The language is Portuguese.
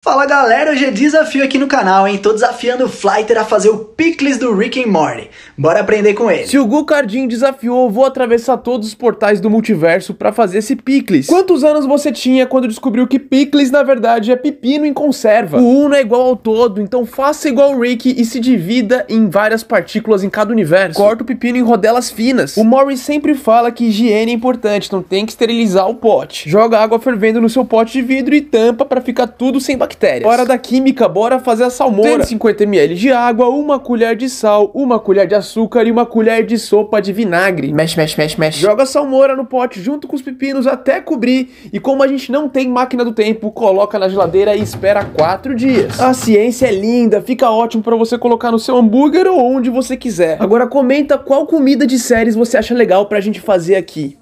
Fala galera, hoje é desafio aqui no canal, hein? Tô desafiando o Flyter a fazer o Picles do Rick and Morty. Bora aprender com ele. Se o Gu Cardinho desafiou, vou atravessar todos os portais do multiverso pra fazer esse Picles. Quantos anos você tinha quando descobriu que Picles na verdade é pepino em conserva? O uno é igual ao todo, então faça igual o Rick e se divida em várias partículas em cada universo. Corta o pepino em rodelas finas. O Morty sempre fala que higiene é importante, então tem que esterilizar o pote. Joga água fervendo no seu pote de vidro e tampa pra ficar tudo sem bactérias. Hora da química, bora fazer a salmoura. 150 ml de água, uma colher de sal, uma colher de açúcar e uma colher de sopa de vinagre. Mexe, mexe, mexe, mexe. Joga a salmoura no pote junto com os pepinos até cobrir. E como a gente não tem máquina do tempo, coloca na geladeira e espera 4 dias. A ciência é linda, fica ótimo pra você colocar no seu hambúrguer ou onde você quiser. Agora comenta qual comida de séries você acha legal pra gente fazer aqui.